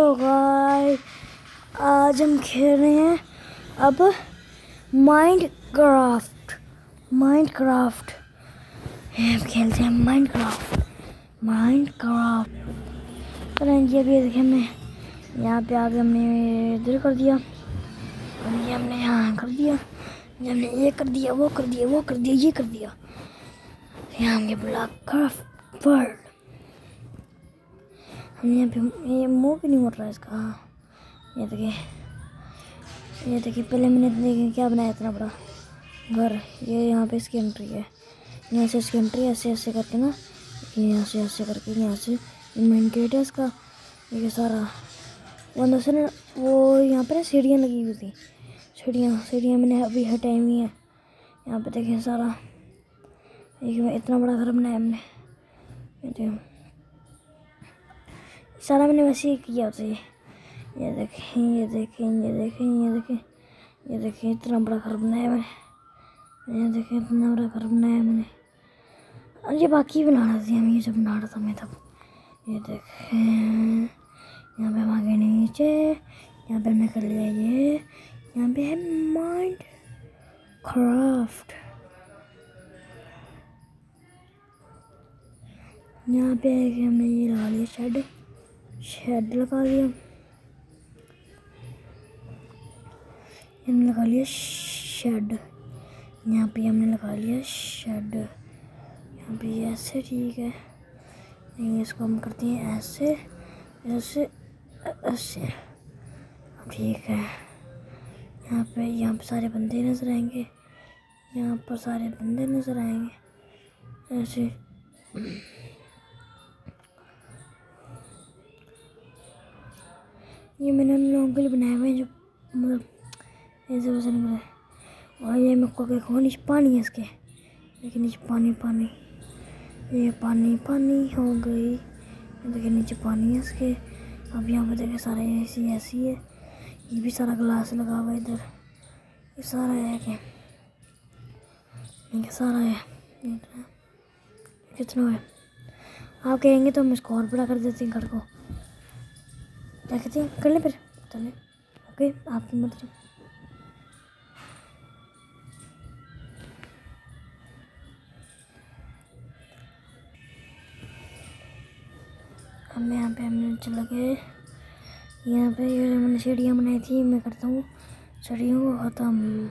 Guys, आज हम खेल रहे हैं अब माइनक्राफ्ट। हम खेलते हैं माइनक्राफ्ट। ये अभी देखिए, हमने यहाँ पे आगे हमने इधर कर दिया और ये हमने यहाँ कर दिया, ये हमने ये कर दिया, वो कर दिया, वो कर दिया, ये कर दिया। यहाँ हमने ब्लॉक क्राफ्ट वर्ल्ड। हमने यहाँ पे ये मुँह भी नहीं मुड़ रहा है इसका। ये देखिए पहले मैंने क्या बनाया इतना बड़ा घर। ये यहाँ पे इसकी एंट्री है, यहाँ से इसकी एंट्री ऐसे ऐसे करके ना, ये यहाँ से ऐसे करके यहाँ से मेन गेट है इसका। ये सारा वो अंदर से ना, वो यहाँ पे ना सीढ़ियाँ लगी हुई थी, सीढ़ियाँ मैंने अभी हटाई हुई हैं। यहाँ पे देखिए सारा एक इतना बड़ा घर बनाया हमने। सारा मैंने वैसे ही किया होता है। ये देखें इतना बड़ा घर बनाया मैंने। ये देखें इतना बड़ा घर बनाया मैंने। और ये बाकी बना रहा था, हम ये जब बना रहा था मैं तब। ये देखें यहाँ पे हम आगे नीचे, यहाँ पे हमने कर लिया ये। यहाँ पे है माइनक्राफ्ट। यहाँ पे हमने ये लगा लिया शेड लगा लिया। हमने लगा लिया शेड, यहाँ पे हमने लगा लिया शेड। यहाँ पे ऐसे ठीक है, इसको हम करते हैं ऐसे ऐसे ऐसे, ठीक है। यहाँ पे सारे बंदे नज़र आएंगे, यहाँ पर सारे बंदे नज़र आएंगे ऐसे। ये मैंने उन लोगों के लिए बनाया हुआ है जो मतलब ऐसे वैसे नहीं बनाया। और ये मैं को नीचे पानी है इसके, लेकिन नीचे पानी, ये पानी हो गई। देखिए नीचे पानी है इसके। अब यहाँ पे देखिए सारे ऐसी है। ये भी सारा ग्लास लगा हुआ है इधर। ये सारा है क्या, ये सारा है कितना है। आप कहेंगे तो हम इसको और बड़ा कर देते हैं घर को। क्या कहते हैं, कर ले फिर चले। ओके, आपकी मर्जी। अब यहाँ पे हमने चला गए। यहाँ पे ये मैंने सीढ़ियाँ बनाई थी, मैं करता हूँ सीढ़ियों को ख़त्म।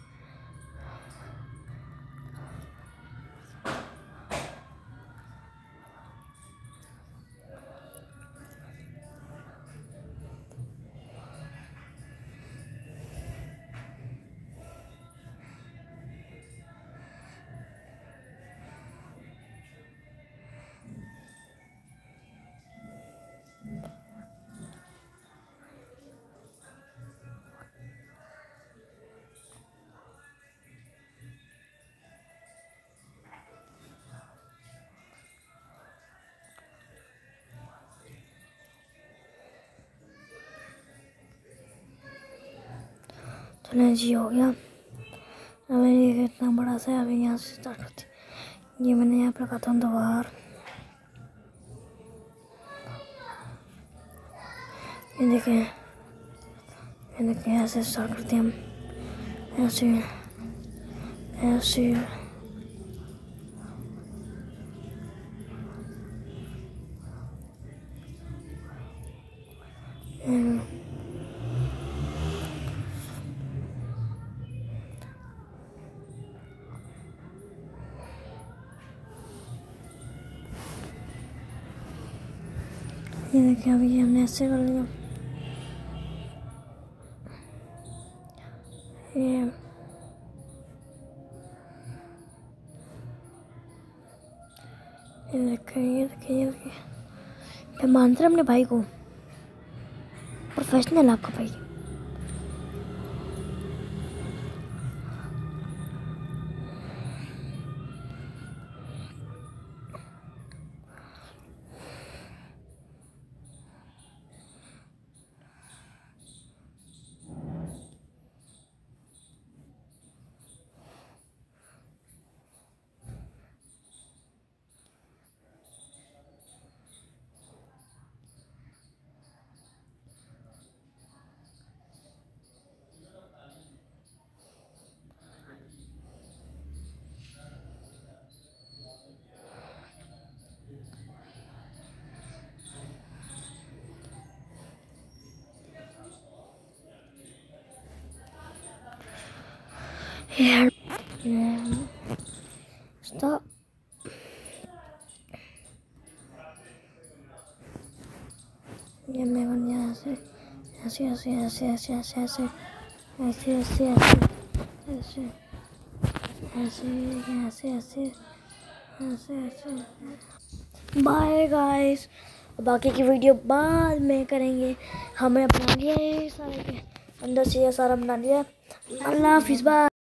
चलें जी, हो गया। अब ये इतना बड़ा सा है, अभी यहाँ से स्टार्ट करते। ये मैंने यहाँ पे रखा था द्वार। ये देखें ऐसे स्टार्ट करते हैं हम, ऐसे ऐसे। ये देखिए अभी हमने ऐसे कर लिया। ये देखिए मैं मानते हैं अपने भाई को, प्रोफेशनल आपका भाई। Here. Stop. ये मैं बन गया ऐसे ऐसे ऐसे ऐसे ऐसे ऐसे ऐसे ऐसे ऐसे ऐसे ऐसे ऐसे ऐसे ऐसे। बाय गाइस, बाकी की वीडियो बाद में करेंगे। हमें अपना लिया है सारे के अंदर से ये सारा बना लिया। अल्लाह हाफिज़, बाय।